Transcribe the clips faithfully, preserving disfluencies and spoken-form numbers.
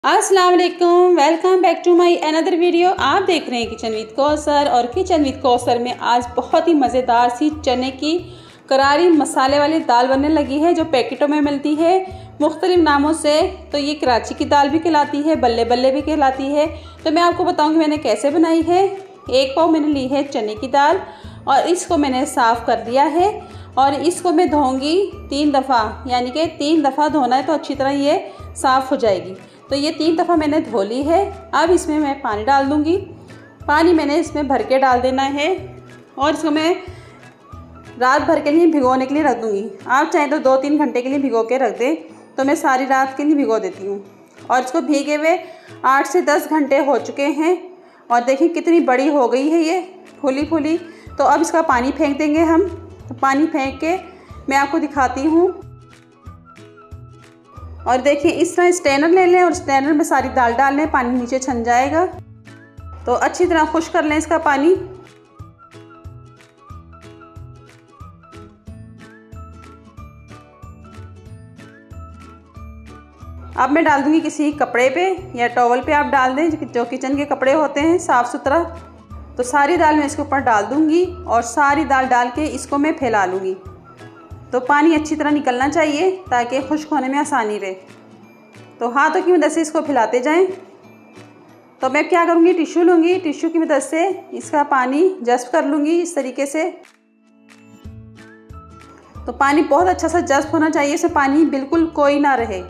अस्सलाम वालेकुम, welcome back to my another video. आप देख रहे हैं किचन विद कौसर। और किचन विद कौसर में आज बहुत ही मज़ेदार सी चने की करारी मसाले वाली दाल बनने लगी है, जो पैकेटों में मिलती है मुख्तलिफ नामों से। तो ये कराची की दाल भी कहलाती है, बल्ले बल्ले भी कहलाती है। तो मैं आपको बताऊँगी मैंने कैसे बनाई है। एक पाव मैंने ली है चने की दाल और इसको मैंने साफ़ कर दिया है और इसको मैं धोऊँगी तीन दफ़ा, यानी कि तीन दफ़ा धोना है तो अच्छी तरह ये साफ़ हो जाएगी। तो ये तीन दफ़ा मैंने धो ली है। अब इसमें मैं पानी डाल दूँगी। पानी मैंने इसमें भर के डाल देना है और इसको मैं रात भर के लिए भिगोने के लिए रख दूँगी। आप चाहें तो दो तीन घंटे के लिए भिगो के रख दें, तो मैं सारी रात के लिए भिगो देती हूँ। और इसको भीगे हुए आठ से दस घंटे हो चुके हैं और देखिए कितनी बड़ी हो गई है ये, फूली फूली। तो अब इसका पानी फेंक देंगे हम। तो पानी फेंक के मैं आपको दिखाती हूँ। और देखिए इस तरह स्ट्रेनर ले लें और स्ट्रेनर में सारी दाल डाल लें, पानी नीचे छन जाएगा। तो अच्छी तरह खुश कर लें इसका पानी। अब मैं डाल दूंगी किसी कपड़े पे या टॉवल पे, आप डाल दें जो किचन के कपड़े होते हैं साफ़ सुथरा। तो सारी दाल मैं इसके ऊपर डाल दूंगी और सारी दाल डाल के इसको मैं फैला लूँगी। तो पानी अच्छी तरह निकलना चाहिए ताकि खुश्क होने में आसानी रहे। तो हाथों की मदद से इसको फैलाते जाएं। तो मैं क्या करूँगी, टिश्यू लूँगी, टिश्यू की मदद से इसका पानी जज़्ब कर लूँगी इस तरीके से। तो पानी बहुत अच्छा सा जज़्ब होना चाहिए, इसमें पानी बिल्कुल कोई ना रहे।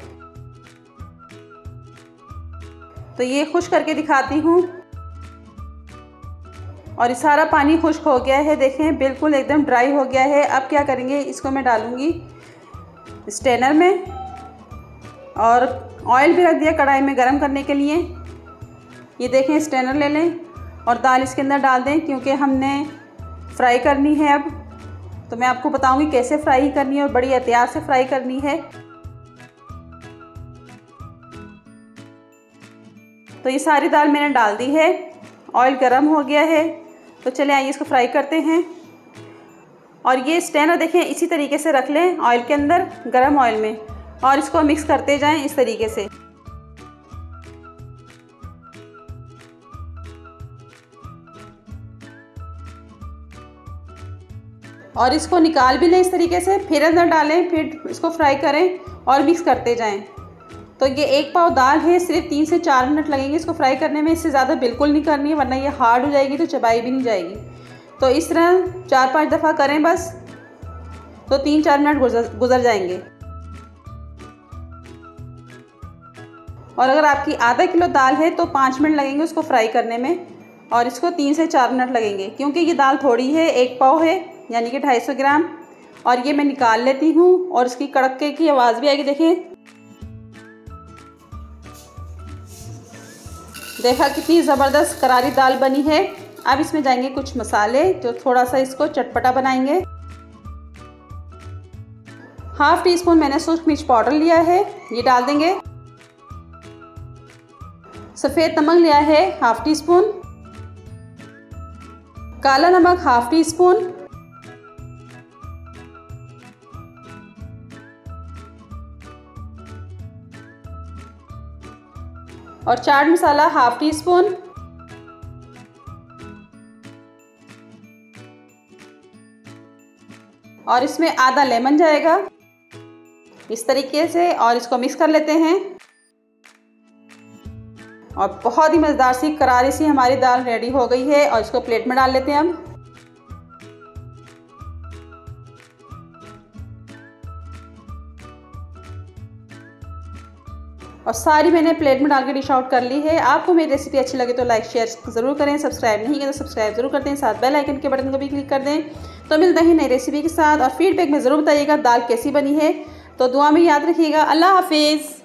तो ये खुश्क करके दिखाती हूँ और ये सारा पानी खुश्क हो गया है। देखें बिल्कुल एकदम ड्राई हो गया है। अब क्या करेंगे, इसको मैं डालूँगी स्ट्रेनर में और ऑयल भी रख दिया कढ़ाई में गरम करने के लिए। ये देखें स्ट्रेनर ले लें और दाल इसके अंदर डाल दें, क्योंकि हमने फ्राई करनी है अब। तो मैं आपको बताऊँगी कैसे फ्राई करनी है और बड़ी एहतियात से फ्राई करनी है। तो ये सारी दाल मैंने डाल दी है, ऑयल गरम हो गया है। तो चले आइए इसको फ्राई करते हैं। और ये स्ट्रेनर देखें इसी तरीके से रख लें ऑयल के अंदर, गरम ऑयल में, और इसको मिक्स करते जाएं इस तरीके से। और इसको निकाल भी लें इस तरीके से, फिर अंदर डालें, फिर इसको फ्राई करें और मिक्स करते जाएं। तो ये एक पाव दाल है, सिर्फ तीन से चार मिनट लगेंगे इसको फ्राई करने में। इससे ज़्यादा बिल्कुल नहीं करनी है, वरना ये हार्ड हो जाएगी तो चबाई भी नहीं जाएगी। तो इस तरह चार पांच दफ़ा करें बस, तो तीन चार मिनट गुजर गुजर जाएंगे। और अगर आपकी आधा किलो दाल है तो पाँच मिनट लगेंगे उसको फ्राई करने में, और इसको तीन से चार मिनट लगेंगे, क्योंकि ये दाल थोड़ी है, एक पाव है यानी कि ढाई सौ ग्राम। और ये मैं निकाल लेती हूँ और इसकी कड़के की आवाज़ भी आएगी। देखें, देखा कितनी ज़बरदस्त करारी दाल बनी है। अब इसमें जाएंगे कुछ मसाले जो थोड़ा सा इसको चटपटा बनाएंगे। हाफ टी स्पून मैंने सूख मिर्च पाउडर लिया है, ये डाल देंगे। सफ़ेद नमक लिया है हाफ टी स्पून, काला नमक हाफ टी स्पून, और chaat masala half teaspoon. और इसमें आधा लेमन जाएगा इस तरीके से, और इसको मिक्स कर लेते हैं। और बहुत ही मज़ेदार सी करारी सी हमारी दाल रेडी हो गई है और इसको प्लेट में डाल लेते हैं हम। और सारी मैंने प्लेट में डाल के डिश आउट कर ली है। आपको मेरी रेसिपी अच्छी लगे तो लाइक शेयर ज़रूर करें, सब्सक्राइब नहीं किया तो सब्सक्राइब ज़रूर कर दें, साथ बेल आइकन के बटन को भी क्लिक कर दें। तो मिलते हैं नई रेसिपी के साथ, और फीडबैक में ज़रूर बताइएगा दाल कैसी बनी है। तो दुआ में याद रखिएगा। अल्लाह हाफिज़।